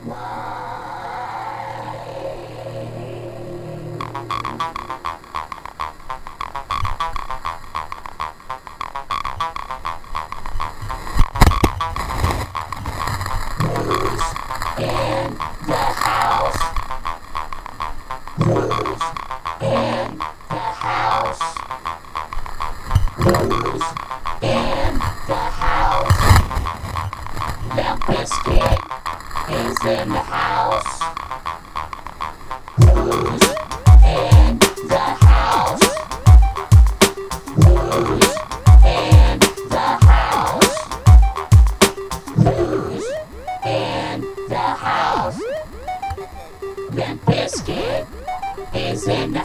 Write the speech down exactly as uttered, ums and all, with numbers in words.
Biscuit is in the house. Who's in the house? Who's in the house? Who's in the house? Limp Biscuit is in the